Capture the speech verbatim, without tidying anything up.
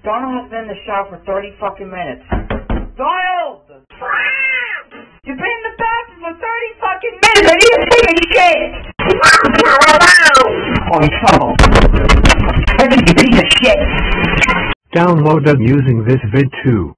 Donald has been in the shower for thirty fucking minutes. Donald! You've been in the bathroom for thirty fucking minutes! I need to take a shit! Oh, in trouble. I need to take a shit! Downloaded using this vid two.